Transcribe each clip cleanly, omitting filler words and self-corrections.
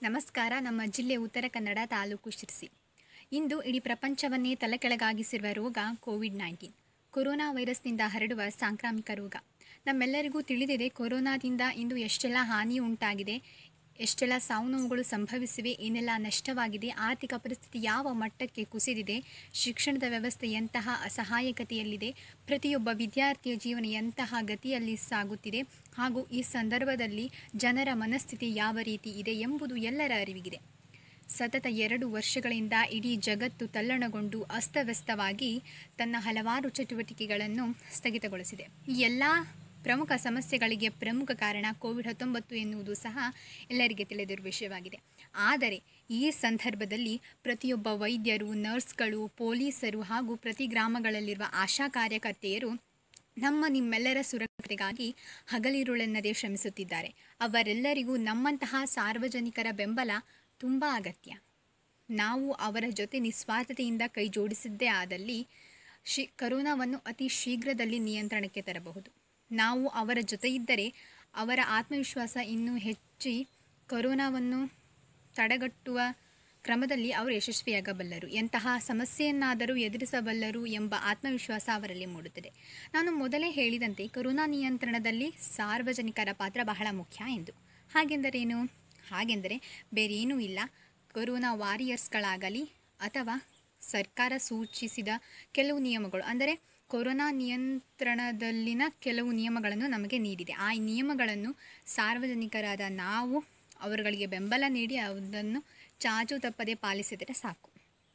ನಮಸ್ಕಾರ. ನಮ್ಮ ಜಿಲ್ಲೆ ಉತ್ತರ ಕನ್ನಡ ತಾಲೂಕು ಶಿರಸಿ. ಇಂದು ಇಡೀ ಪ್ರಪಂಚವನ್ನೇ ತಲೆಕೆಳಗಾಗಿಸಿರುವ ರೋಗ ಕೋವಿಡ್-19. ಕೊರೋನಾ ವೈರಸ್ನಿಂದ ಹರಡುವ ಸಾಂಕ್ರಾಮಿಕ ರೋಗ. ನಮ್ಮೆಲ್ಲರಿಗೂ ತಿಳಿದಿದೆ, ಕೊರೋನಾದಿಂದ ಇಂದು ಎಷ್ಟೆಲ್ಲ ಹಾನಿ ಉಂಟಾಗಿದೆ, ಎಷ್ಟೆಲ್ಲ ಸಾವು ನೋವುಗಳು ಸಂಭವಿಸಿವೆ, ಏನೆಲ್ಲ ನಷ್ಟವಾಗಿದೆ, ಆರ್ಥಿಕ ಪರಿಸ್ಥಿತಿ ಯಾವ ಮಟ್ಟಕ್ಕೆ ಕುಸಿದಿದೆ, ಶಿಕ್ಷಣದ ವ್ಯವಸ್ಥೆ ಎಂತಹ ಅಸಹಾಯಕತೆಯಲ್ಲಿದೆ, ಪ್ರತಿಯೊಬ್ಬ ವಿದ್ಯಾರ್ಥಿಯ ಜೀವನ ಎಂತಹ ಗತಿಯಲ್ಲಿ ಸಾಗುತ್ತಿದೆ, ಹಾಗೂ ಈ ಸಂದರ್ಭದಲ್ಲಿ ಜನರ ಮನಸ್ಥಿತಿ ಯಾವ ರೀತಿ ಇದೆ ಎಂಬುದು ಎಲ್ಲರ ಅರಿವಿಗಿದೆ. ಸತತ 2 ವರ್ಷಗಳಿಂದ ಇಡೀ ಜಗತ್ತು ತಲ್ಲಣಗೊಂಡು ಅಸ್ತವ್ಯಸ್ತವಾಗಿ ತನ್ನ ಹಲವಾರು ಚಟುವಟಿಕೆಗಳನ್ನು ಸ್ಥಗಿತಗೊಳಿಸಿದೆ. ಈ ಎಲ್ಲ ಪ್ರಮುಖ ಸಮಸ್ಯೆಗಳಿಗೆ ಪ್ರಮುಖ ಕಾರಣ ಕೋವಿಡ್-19 ಎನ್ನುವುದು ಸಹ ಎಲ್ಲರಿಗೆ ತಿಳಿದಿರುವ ವಿಷಯವಾಗಿದೆ. ಆದರೆ ಈ ಸಂದರ್ಭದಲ್ಲಿ ಪ್ರತಿಯೊಬ್ಬ ವೈದ್ಯರು, ನರ್ಸ್ಗಳು, ಪೊಲೀಸರು ಹಾಗೂ ಪ್ರತಿ ಗ್ರಾಮಗಳಲ್ಲಿರುವ ಆಶಾ ಕಾರ್ಯಕರ್ತೆಯರು ನಿಮ್ಮೆಲ್ಲರ ಸುರಕ್ಷತೆಗಾಗಿ ಹಗಲಿರುಳೆನ್ನದೇ ಶ್ರಮಿಸುತ್ತಿದ್ದಾರೆ. ಅವರೆಲ್ಲರಿಗೂ ನಮ್ಮಂತಹ ಸಾರ್ವಜನಿಕರ ಬೆಂಬಲ ತುಂಬ ಅಗತ್ಯ. ನಾವು ಅವರ ಜೊತೆ ನಿಸ್ವಾರ್ಥತೆಯಿಂದ ಕೈ ಜೋಡಿಸಿದ್ದೇ ಆದಲ್ಲಿ ಕರೋನಾವನ್ನು ಅತಿ ಶೀಘ್ರದಲ್ಲಿ ನಿಯಂತ್ರಣಕ್ಕೆ ತರಬಹುದು. ನಾವು ಅವರ ಜೊತೆ ಇದ್ದರೆ ಅವರ ಆತ್ಮವಿಶ್ವಾಸ ಇನ್ನೂ ಹೆಚ್ಚಿ ಕರೋನಾವನ್ನು ತಡೆಗಟ್ಟುವ ಕ್ರಮದಲ್ಲಿ ಅವರು ಯಶಸ್ವಿಯಾಗಬಲ್ಲರು, ಎಂತಹ ಸಮಸ್ಯೆಯನ್ನಾದರೂ ಎದುರಿಸಬಲ್ಲರು ಎಂಬ ಆತ್ಮವಿಶ್ವಾಸ ಅವರಲ್ಲಿ ಮೂಡುತ್ತದೆ. ನಾನು ಮೊದಲೇ ಹೇಳಿದಂತೆ ಕರೋನಾ ನಿಯಂತ್ರಣದಲ್ಲಿ ಸಾರ್ವಜನಿಕರ ಪಾತ್ರ ಬಹಳ ಮುಖ್ಯ ಎಂದು. ಹಾಗೆಂದರೇನು? ಹಾಗೆಂದರೆ ಬೇರೇನೂ ಇಲ್ಲ. ಕೊರೋನಾ ವಾರಿಯರ್ಸ್ಗಳಾಗಲಿ ಅಥವಾ ಸರ್ಕಾರ ಸೂಚಿಸಿದ ಕೆಲವು ನಿಯಮಗಳು, ಅಂದರೆ ಕೊರೋನಾ ನಿಯಂತ್ರಣದಲ್ಲಿನ ಕೆಲವು ನಿಯಮಗಳನ್ನು ನಮಗೆ ನೀಡಿದೆ. ಆ ನಿಯಮಗಳನ್ನು ಸಾರ್ವಜನಿಕರಾದ ನಾವು ಅವರುಗಳಿಗೆ ಬೆಂಬಲ ನೀಡಿ ಅದನ್ನು ಚಾಚು ತಪ್ಪದೆ ಪಾಲಿಸಿದರೆ ಸಾಕು.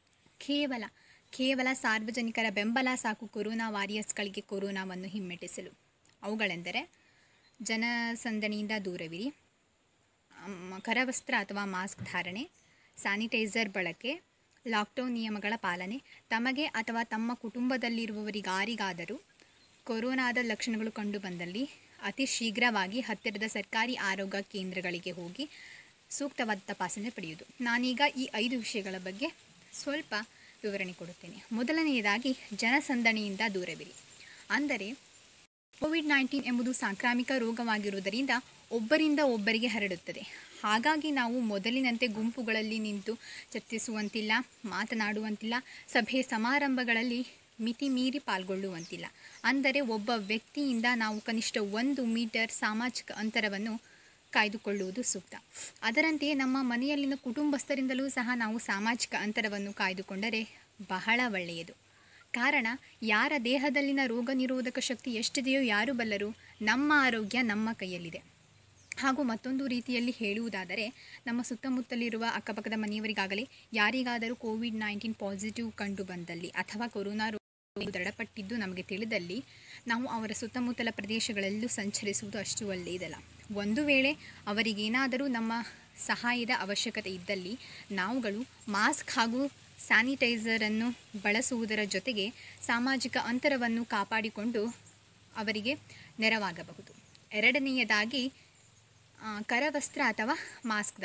ಕೇವಲ ಸಾರ್ವಜನಿಕರ ಬೆಂಬಲ ಸಾಕು ಕೊರೋನಾ ವಾರಿಯರ್ಸ್ಗಳಿಗೆ ಕೊರೋನಾವನ್ನು ಹಿಮ್ಮೆಟ್ಟಿಸಲು. ಅವುಗಳೆಂದರೆ ಜನಸಂದಣಿಯಿಂದ ದೂರವಿರಿ, ಕರವಸ್ತ್ರ ಅಥವಾ ಮಾಸ್ಕ್ ಧಾರಣೆ, ಸ್ಯಾನಿಟೈಸರ್ ಬಳಕೆ, ಲಾಕ್ಡೌನ್ ನಿಯಮಗಳ ಪಾಲನೆ, ತಮಗೆ ಅಥವಾ ತಮ್ಮ ಕುಟುಂಬದಲ್ಲಿರುವವರಿಗಾರಿಗಾದರೂ ಕೊರೋನಾದ ಲಕ್ಷಣಗಳು ಕಂಡುಬಂದಲ್ಲಿ ಅತಿ ಶೀಘ್ರವಾಗಿ ಹತ್ತಿರದ ಸರ್ಕಾರಿ ಆರೋಗ್ಯ ಕೇಂದ್ರಗಳಿಗೆ ಹೋಗಿ ಸೂಕ್ತವಾದ ತಪಾಸಣೆ ಪಡೆಯುವುದು. ನಾನೀಗ ಈ 5 ವಿಷಯಗಳ ಬಗ್ಗೆ ಸ್ವಲ್ಪ ವಿವರಣೆ ಕೊಡುತ್ತೇನೆ. ಮೊದಲನೆಯದಾಗಿ ಜನಸಂದಣಿಯಿಂದ ದೂರವಿರಿ. ಅಂದರೆ ಕೋವಿಡ್-19 ಎಂಬುದು ಸಾಂಕ್ರಾಮಿಕ ರೋಗವಾಗಿರುವುದರಿಂದ ಒಬ್ಬರಿಂದ ಒಬ್ಬರಿಗೆ ಹರಡುತ್ತದೆ. ಹಾಗಾಗಿ ನಾವು ಮೊದಲಿನಂತೆ ಗುಂಪುಗಳಲ್ಲಿ ನಿಂತು ಚರ್ಚಿಸುವಂತಿಲ್ಲ, ಮಾತನಾಡುವಂತಿಲ್ಲ, ಸಭೆ ಸಮಾರಂಭಗಳಲ್ಲಿ ಮಿತಿ ಮೀರಿ ಪಾಲ್ಗೊಳ್ಳುವಂತಿಲ್ಲ. ಅಂದರೆ ಒಬ್ಬ ವ್ಯಕ್ತಿಯಿಂದ ನಾವು ಕನಿಷ್ಠ 1 ಮೀಟರ್ ಸಾಮಾಜಿಕ ಅಂತರವನ್ನು ಕಾಯ್ದುಕೊಳ್ಳುವುದು ಸೂಕ್ತ. ಅದರಂತೆಯೇ ನಮ್ಮ ಮನೆಯಲ್ಲಿನ ಕುಟುಂಬಸ್ಥರಿಂದಲೂ ಸಹ ನಾವು ಸಾಮಾಜಿಕ ಅಂತರವನ್ನು ಕಾಯ್ದುಕೊಂಡರೆ ಬಹಳ ಒಳ್ಳೆಯದು. ಕಾರಣ, ಯಾರ ದೇಹದಲ್ಲಿನ ರೋಗ ನಿರೋಧಕ ಶಕ್ತಿ ಎಷ್ಟಿದೆಯೋ ಯಾರು ಬಲ್ಲರು? ನಮ್ಮ ಆರೋಗ್ಯ ನಮ್ಮ ಕೈಯಲ್ಲಿದೆ. ಹಾಗೂ ಮತ್ತೊಂದು ರೀತಿಯಲ್ಲಿ ಹೇಳುವುದಾದರೆ, ನಮ್ಮ ಸುತ್ತಮುತ್ತಲಿರುವ ಅಕ್ಕಪಕ್ಕದ ಮನೆಯವರಿಗಾಗಲಿ ಯಾರಿಗಾದರೂ ಕೋವಿಡ್-19 ಪಾಸಿಟಿವ್ ಕಂಡು ಬಂದಲ್ಲಿ ಅಥವಾ ಕೊರೋನಾ ರೋಗ ದೃಢಪಟ್ಟಿದ್ದು ನಮಗೆ ತಿಳಿದಲ್ಲಿ ನಾವು ಅವರ ಸುತ್ತಮುತ್ತಲ ಪ್ರದೇಶಗಳಲ್ಲೂ ಸಂಚರಿಸುವುದು ಅಷ್ಟು ಒಳ್ಳೆಯದಲ್ಲ. ಒಂದು ವೇಳೆ ಅವರಿಗೇನಾದರೂ ನಮ್ಮ ಸಹಾಯದ ಅವಶ್ಯಕತೆ ಇದ್ದಲ್ಲಿ ನಾವುಗಳು ಮಾಸ್ಕ್ ಹಾಗೂ ಸ್ಯಾನಿಟೈಸರನ್ನು ಬಳಸುವುದರ ಜೊತೆಗೆ ಸಾಮಾಜಿಕ ಅಂತರವನ್ನು ಕಾಪಾಡಿಕೊಂಡು ಅವರಿಗೆ ನೆರವಾಗಬಹುದು. ಎರಡನೆಯದಾಗಿ ಕರವಸ್ತ್ರ ಅಥವಾ ಮಾಸ್ಕ್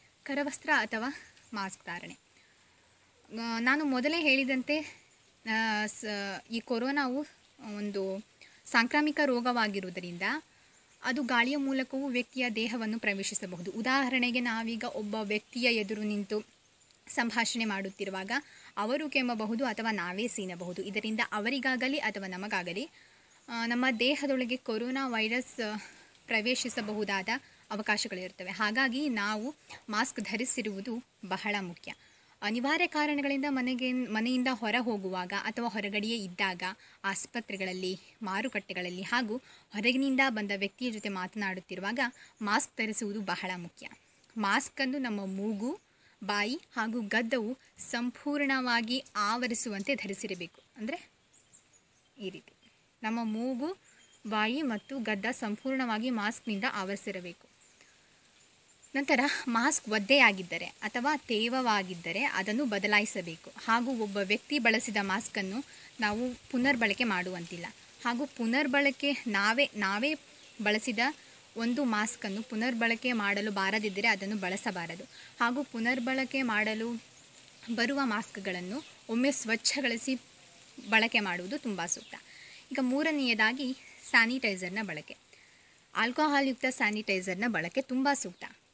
ಧಾರಣೆ. ನಾನು ಮೊದಲೇ ಹೇಳಿದಂತೆ ಈ ಕೊರೋನಾವು ಒಂದು ಸಾಂಕ್ರಾಮಿಕ ರೋಗವಾಗಿರುವುದರಿಂದ ಅದು ಗಾಳಿಯ ಮೂಲಕವೂ ವ್ಯಕ್ತಿಯ ದೇಹವನ್ನು ಪ್ರವೇಶಿಸಬಹುದು. ಉದಾಹರಣೆಗೆ, ನಾವೀಗ ಒಬ್ಬ ವ್ಯಕ್ತಿಯ ಎದುರು ನಿಂತು ಸಂಭಾಷಣೆ ಮಾಡುತ್ತಿರುವಾಗ ಅವರು ಕೆಮ್ಮಬಹುದು ಅಥವಾ ನಾವೇ ಸೀನಬಹುದು. ಇದರಿಂದ ಅವರಿಗಾಗಲಿ ಅಥವಾ ನಮಗಾಗಲಿ ನಮ್ಮ ದೇಹದೊಳಗೆ ಕೊರೋನಾ ವೈರಸ್ ಪ್ರವೇಶಿಸಬಹುದಾದ ಅವಕಾಶಗಳಿರುತ್ತವೆ. ಹಾಗಾಗಿ ನಾವು ಮಾಸ್ಕ್ ಧರಿಸಿರುವುದು ಬಹಳ ಮುಖ್ಯ. ಅನಿವಾರ್ಯ ಕಾರಣಗಳಿಂದ ಮನೆಯಿಂದ ಹೊರ ಹೋಗುವಾಗ ಅಥವಾ ಹೊರಗಡೆಯೇ ಇದ್ದಾಗ, ಆಸ್ಪತ್ರೆಗಳಲ್ಲಿ, ಮಾರುಕಟ್ಟೆಗಳಲ್ಲಿ ಹಾಗೂ ಹೊರಗಿನಿಂದ ಬಂದ ವ್ಯಕ್ತಿಯ ಜೊತೆ ಮಾತನಾಡುತ್ತಿರುವಾಗ ಮಾಸ್ಕ್ ಧರಿಸುವುದು ಬಹಳ ಮುಖ್ಯ. ಮಾಸ್ಕನ್ನು ನಮ್ಮ ಮೂಗು, ಬಾಯಿ ಹಾಗೂ ಗದ್ದವು ಸಂಪೂರ್ಣವಾಗಿ ಆವರಿಸುವಂತೆ ಧರಿಸಿರಬೇಕು. ಅಂದರೆ ಈ ರೀತಿ ನಮ್ಮ ಮೂಗು, ಬಾಯಿ ಮತ್ತು ಗದ್ದ ಸಂಪೂರ್ಣವಾಗಿ ಮಾಸ್ಕ್ನಿಂದ ಆವರಿಸಿರಬೇಕು. ನಂತರ ಮಾಸ್ಕ್ ಒದ್ದೆಯಾಗಿದ್ದರೆ ಅಥವಾ ತೇವವಾಗಿದ್ದರೆ ಅದನ್ನು ಬದಲಾಯಿಸಬೇಕು. ಹಾಗೂ ಒಬ್ಬ ವ್ಯಕ್ತಿ ಬಳಸಿದ ಮಾಸ್ಕನ್ನು ನಾವು ಪುನರ್ಬಳಕೆ ಮಾಡುವಂತಿಲ್ಲ. ಹಾಗೂ ಪುನರ್ಬಳಕೆ ನಾವೇ ಬಳಸಿದ ಒಂದು ಮಾಸ್ಕನ್ನು ಪುನರ್ಬಳಕೆ ಮಾಡಲು ಬಾರದಿದ್ದರೆ ಅದನ್ನು ಬಳಸಬಾರದು. ಹಾಗೂ ಪುನರ್ಬಳಕೆ ಮಾಡಲು ಬರುವ ಮಾಸ್ಕ್ಗಳನ್ನು ಒಮ್ಮೆ ಸ್ವಚ್ಛಗೊಳಿಸಿ ಬಳಕೆ ಮಾಡುವುದು ತುಂಬ ಸೂಕ್ತ. ಈಗ ಮೂರನೆಯದಾಗಿ ಸ್ಯಾನಿಟೈಸರ್ನ ಬಳಕೆ. ಆಲ್ಕೋಹಾಲ್ ಯುಕ್ತ ಸ್ಯಾನಿಟೈಸರ್ನ ಬಳಕೆ ತುಂಬ ಸೂಕ್ತ.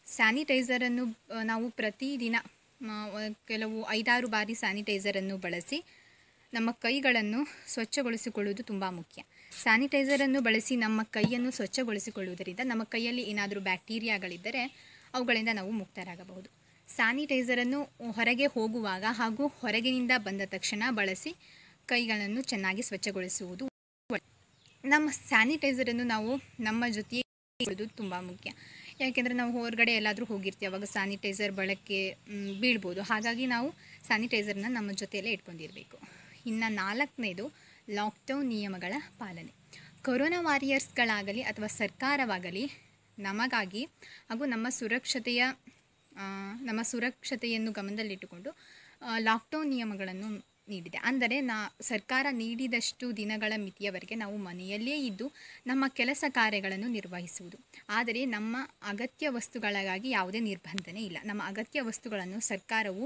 ಸ್ಯಾನಿಟೈಸರನ್ನು ನಾವು ಪ್ರತಿದಿನ ಕೆಲವು 5-6 ಬಾರಿ ಸ್ಯಾನಿಟೈಸರನ್ನು ಬಳಸಿ ನಮ್ಮ ಕೈಗಳನ್ನು ಸ್ವಚ್ಛಗೊಳಿಸಿಕೊಳ್ಳುವುದು ತುಂಬ ಮುಖ್ಯ. ಸ್ಯಾನಿಟೈಸರನ್ನು ಬಳಸಿ ನಮ್ಮ ಕೈಯನ್ನು ಸ್ವಚ್ಛಗೊಳಿಸಿಕೊಳ್ಳುವುದರಿಂದ ನಮ್ಮ ಕೈಯಲ್ಲಿ ಏನಾದರೂ ಬ್ಯಾಕ್ಟೀರಿಯಾಗಳಿದ್ದರೆ ಅವುಗಳಿಂದ ನಾವು ಮುಕ್ತರಾಗಬಹುದು. ಸ್ಯಾನಿಟೈಸರನ್ನು ಹೊರಗೆ ಹೋಗುವಾಗ ಹಾಗೂ ಹೊರಗಿನಿಂದ ಬಂದ ತಕ್ಷಣ ಬಳಸಿ ಕೈಗಳನ್ನು ಚೆನ್ನಾಗಿ ಸ್ವಚ್ಛಗೊಳಿಸುವುದು. ನಮ್ಮ ಸ್ಯಾನಿಟೈಸರನ್ನು ನಾವು ನಮ್ಮ ಜೊತೆಗೆ ಇಡುವುದು ತುಂಬ ಮುಖ್ಯ. ಯಾಕೆಂದರೆ ನಾವು ಹೊರಗಡೆ ಎಲ್ಲಾದರೂ ಹೋಗಿರ್ತೀವಿ, ಅವಾಗ ಸ್ಯಾನಿಟೈಸರ್ ಬಳಕೆ ಬೀಳ್ಬೋದು. ಹಾಗಾಗಿ ನಾವು ಸ್ಯಾನಿಟೈಸರ್ನ ನಮ್ಮ ಜೊತೆಯಲ್ಲೇ ಇಟ್ಕೊಂಡಿರಬೇಕು. ಇನ್ನು 4ನೇದು ಲಾಕ್ಡೌನ್ ನಿಯಮಗಳ ಪಾಲನೆ. ಕೊರೋನಾ ವಾರಿಯರ್ಸ್ಗಳಾಗಲಿ ಅಥವಾ ಸರ್ಕಾರವಾಗಲಿ ನಮಗಾಗಿ ಹಾಗೂ ನಮ್ಮ ಸುರಕ್ಷತೆಯನ್ನು ಗಮನದಲ್ಲಿಟ್ಟುಕೊಂಡು ಲಾಕ್ಡೌನ್ ನಿಯಮಗಳನ್ನು ನೀಡಿದೆ. ಅಂದರೆ ಸರ್ಕಾರ ನೀಡಿದಷ್ಟು ದಿನಗಳ ಮಿತಿಯವರೆಗೆ ನಾವು ಮನೆಯಲ್ಲೇ ಇದ್ದು ನಮ್ಮ ಕೆಲಸ ಕಾರ್ಯಗಳನ್ನು ನಿರ್ವಹಿಸುವುದು. ಆದರೆ ನಮ್ಮ ಅಗತ್ಯ ವಸ್ತುಗಳಿಗಾಗಿ ಯಾವುದೇ ನಿರ್ಬಂಧನೆ ಇಲ್ಲ. ನಮ್ಮ ಅಗತ್ಯ ವಸ್ತುಗಳನ್ನು ಸರ್ಕಾರವು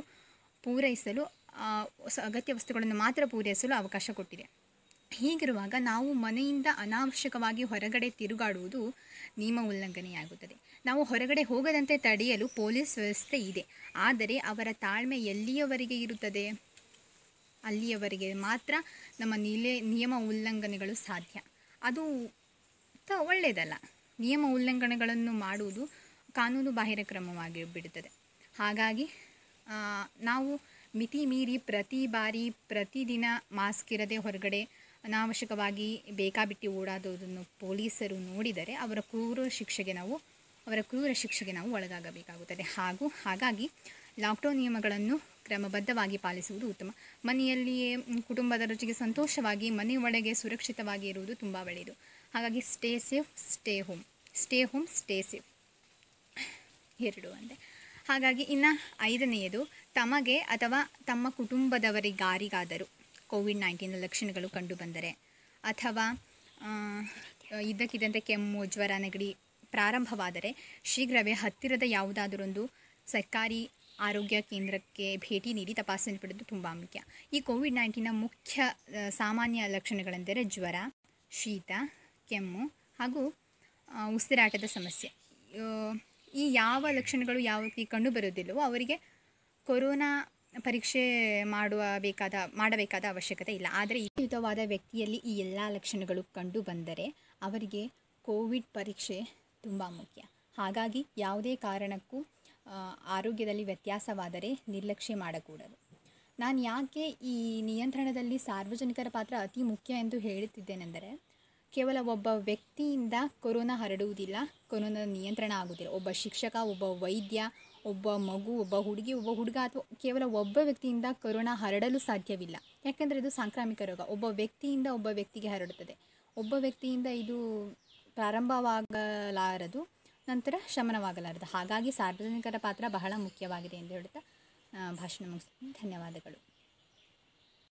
ಅಗತ್ಯ ವಸ್ತುಗಳನ್ನು ಮಾತ್ರ ಪೂರೈಸಲು ಅವಕಾಶ ಕೊಟ್ಟಿದೆ. ಹೀಗಿರುವಾಗ ನಾವು ಮನೆಯಿಂದ ಅನಾವಶ್ಯಕವಾಗಿ ಹೊರಗಡೆ ತಿರುಗಾಡುವುದು ನಿಯಮ ಉಲ್ಲಂಘನೆಯಾಗುತ್ತದೆ. ನಾವು ಹೊರಗಡೆ ಹೋಗದಂತೆ ತಡೆಯಲು ಪೊಲೀಸ್ ವ್ಯವಸ್ಥೆ ಇದೆ. ಆದರೆ ಅವರ ತಾಳ್ಮೆ ಎಲ್ಲಿಯವರೆಗೆ ಇರುತ್ತದೆ? ಅಲ್ಲಿಯವರೆಗೆ ಮಾತ್ರ ನಮ್ಮ ನಿಯಮ ಉಲ್ಲಂಘನೆಗಳು ಸಾಧ್ಯ. ಅದು ಒಳ್ಳೆಯದಲ್ಲ. ನಿಯಮ ಉಲ್ಲಂಘನೆಗಳನ್ನು ಮಾಡುವುದು ಕಾನೂನು ಬಾಹಿರ ಕ್ರಮವಾಗಿ ಬಿಡುತ್ತದೆ. ಹಾಗಾಗಿ ನಾವು ಮಿತಿ ಮೀರಿ ಪ್ರತಿದಿನ ಮಾಸ್ಕ್ ಇರದೆ ಹೊರಗಡೆ ಅನಾವಶ್ಯಕವಾಗಿ ಬೇಕಾಬಿಟ್ಟಿ ಓಡಾಡೋದನ್ನು ಪೊಲೀಸರು ನೋಡಿದರೆ ಅವರ ಕ್ರೂರ ಶಿಕ್ಷೆಗೆ ನಾವು ಒಳಗಾಗಬೇಕಾಗುತ್ತದೆ. ಹಾಗಾಗಿ ಲಾಕ್ಡೌನ್ ನಿಯಮಗಳನ್ನು ಕ್ರಮಬದ್ಧವಾಗಿ ಪಾಲಿಸುವುದು ಉತ್ತಮ. ಮನೆಯಲ್ಲಿಯೇ ಕುಟುಂಬದ ಜೊತೆಗೆ ಸಂತೋಷವಾಗಿ ಮನೆ ಒಳಗೆ ಸುರಕ್ಷಿತವಾಗಿ ಇರುವುದು ತುಂಬ ಒಳ್ಳೆಯದು. ಹಾಗಾಗಿ stay safe, stay home, stay safe 2 ಅಂತೆ. ಹಾಗಾಗಿ ಇನ್ನು 5ನೇದು, ತಮಗೆ ಅಥವಾ ತಮ್ಮ ಕುಟುಂಬದವರಿಗಾರಿಗಾದರೂ ಕೋವಿಡ್-19 ಲಕ್ಷಣಗಳು ಕಂಡುಬಂದರೆ ಅಥವಾ ಇದ್ದಕ್ಕಿದ್ದಂತೆ ಕೆಮ್ಮು, ಜ್ವರ, ನೆಗಡಿ ಪ್ರಾರಂಭವಾದರೆ ಶೀಘ್ರವೇ ಹತ್ತಿರದ ಯಾವುದಾದರೊಂದು ಸರ್ಕಾರಿ ಆರೋಗ್ಯ ಕೇಂದ್ರಕ್ಕೆ ಭೇಟಿ ನೀಡಿ ತಪಾಸಣೆ ಪಡೆದು ತುಂಬ ಮುಖ್ಯ. ಈ ಕೋವಿಡ್-19 ಮುಖ್ಯ ಸಾಮಾನ್ಯ ಲಕ್ಷಣಗಳೆಂದರೆ ಜ್ವರ, ಶೀತ, ಕೆಮ್ಮು ಹಾಗೂ ಉಸಿರಾಟದ ಸಮಸ್ಯೆ. ಈ ಯಾವ ಲಕ್ಷಣಗಳು ಯಾವತ್ತಿ ಕಂಡುಬರುವುದಿಲ್ಲವೋ ಅವರಿಗೆ ಕೊರೋನಾ ಪರೀಕ್ಷೆ ಮಾಡಬೇಕಾದ ಅವಶ್ಯಕತೆ ಇಲ್ಲ. ಆದರೆ ಯುತವಾದ ವ್ಯಕ್ತಿಯಲ್ಲಿ ಈ ಎಲ್ಲ ಲಕ್ಷಣಗಳು ಕಂಡು ಬಂದರೆ ಅವರಿಗೆ ಕೋವಿಡ್ ಪರೀಕ್ಷೆ ತುಂಬ ಮುಖ್ಯ. ಹಾಗಾಗಿ ಯಾವುದೇ ಕಾರಣಕ್ಕೂ ಆರೋಗ್ಯದಲ್ಲಿ ವ್ಯತ್ಯಾಸವಾದರೆ ನಿರ್ಲಕ್ಷ್ಯ ಮಾಡಕೂಡದು. ನಾನು ಯಾಕೆ ಈ ನಿಯಂತ್ರಣದಲ್ಲಿ ಸಾರ್ವಜನಿಕರ ಪಾತ್ರ ಅತಿ ಮುಖ್ಯ ಎಂದು ಹೇಳುತ್ತಿದ್ದೇನೆಂದರೆ, ಕೇವಲ ಒಬ್ಬ ವ್ಯಕ್ತಿಯಿಂದ ಕೊರೋನಾ ಹರಡುವುದಿಲ್ಲ, ಕೊರೋನಾ ನಿಯಂತ್ರಣ ಆಗುವುದಿಲ್ಲ. ಒಬ್ಬ ಶಿಕ್ಷಕ, ಒಬ್ಬ ವೈದ್ಯ, ಒಬ್ಬ ಮಗು, ಒಬ್ಬ ಹುಡುಗಿ, ಒಬ್ಬ ಹುಡುಗ ಅಥವಾ ಕೇವಲ ಒಬ್ಬ ವ್ಯಕ್ತಿಯಿಂದ ಕೊರೋನಾ ಹರಡಲು ಸಾಧ್ಯವಿಲ್ಲ. ಯಾಕೆಂದರೆ ಇದು ಸಾಂಕ್ರಾಮಿಕ ರೋಗ. ಒಬ್ಬ ವ್ಯಕ್ತಿಯಿಂದ ಒಬ್ಬ ವ್ಯಕ್ತಿಗೆ ಹರಡುತ್ತದೆ. ಒಬ್ಬ ವ್ಯಕ್ತಿಯಿಂದ ಇದು ಪ್ರಾರಂಭವಾಗಲಾರದು, ನಂತರ ಶಮನವಾಗಲಾರದು. ಹಾಗಾಗಿ ಸಾರ್ವಜನಿಕರ ಪಾತ್ರ ಬಹಳ ಮುಖ್ಯವಾಗಿದೆ ಎಂದು ಹೇಳುತ್ತಾ ಭಾಷಣ ಮುಗಿಸ್ತೀನಿ. ಧನ್ಯವಾದಗಳು.